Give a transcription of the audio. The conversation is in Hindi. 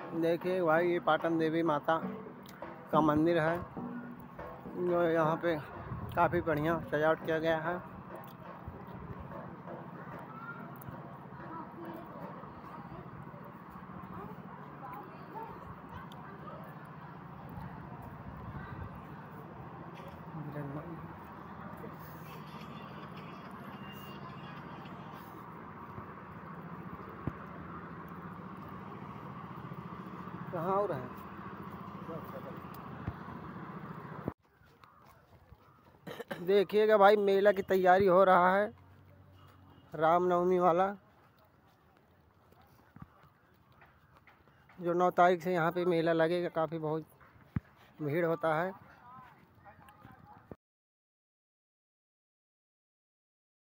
देखिए भाई, ये पाटन देवी माता का मंदिर है जो यहाँ पे काफ़ी बढ़िया सजावट किया गया है। कहाँ और है? देखिएगा भाई, मेला की तैयारी हो रहा है रामनवमी वाला, जो 9 तारीख से यहाँ पे मेला लगेगा। काफ़ी बहुत भीड़ होता है।